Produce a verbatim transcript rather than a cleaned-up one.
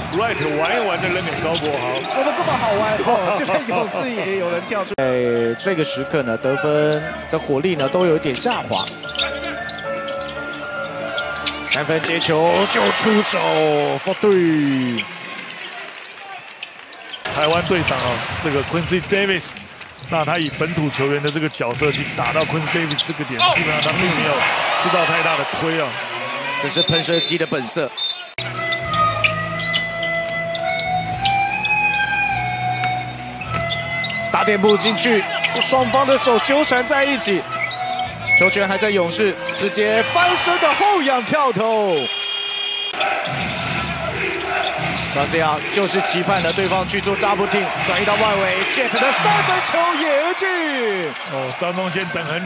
right 玩一玩就扔给高国豪， 怎么这么好玩？哦，现在勇士也有人跳出。在这个时刻呢，得分的火力呢都有一点下滑。三分接球就出手 for three。 台湾队长啊，这个 Quincy Davis。 那他以本土球员的这个角色去打到 Quincy Davis 这个点，基本上他并没有吃到太大的亏啊。 这是喷射机的本色。大垫步进去，双方的手纠缠在一起，球权还在勇士，直接翻身的后仰跳投。 那这样就是期盼了对方去做 double team， 转移到外围 ，Jet 的三分球也进。 哦，张宗宪等很。